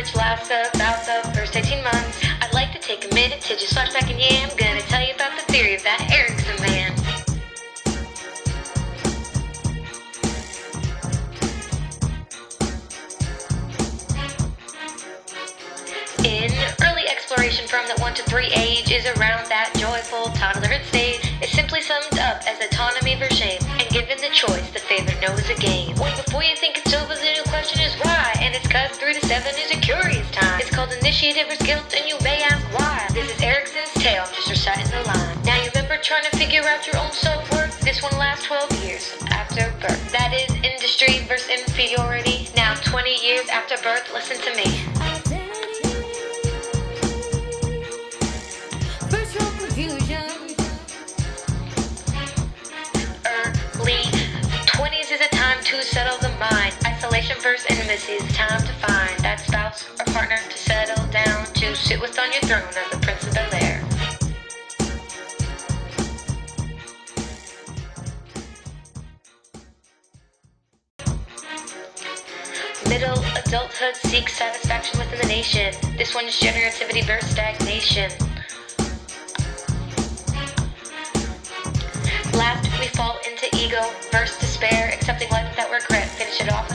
which lasts about the first 18 months. I'd like to take a minute to just flash back, and yeah, I'm gonna tell you about the theory of that Erikson man. In early exploration from the 1 to 3 age is around that joyful toddlerhood stage. It's simply summed up as autonomy versus shame, and given the choice, the favorite knows a game. Wait, before you think it's over, the new question is why, and it's 'cause 3 to 7 is a curious time. It's called initiative versus guilt, and you may ask why. This is Erikson's tale, I'm just reciting the line. Now you remember trying to figure out your own self-worth? This one lasts 12 years after birth. That is industry versus inferiority. Now 20 years after birth, listen to me. Early 20s is a time to settle the mind. Isolation versus intimacy is time to find that spouse or partner to settle down, to sit with on your throne as the Prince of Bel-Air. Middle adulthood seeks satisfaction within the nation. This one is generativity versus stagnation. Last, we fall into ego versus despair, accepting life without regret. Finish it off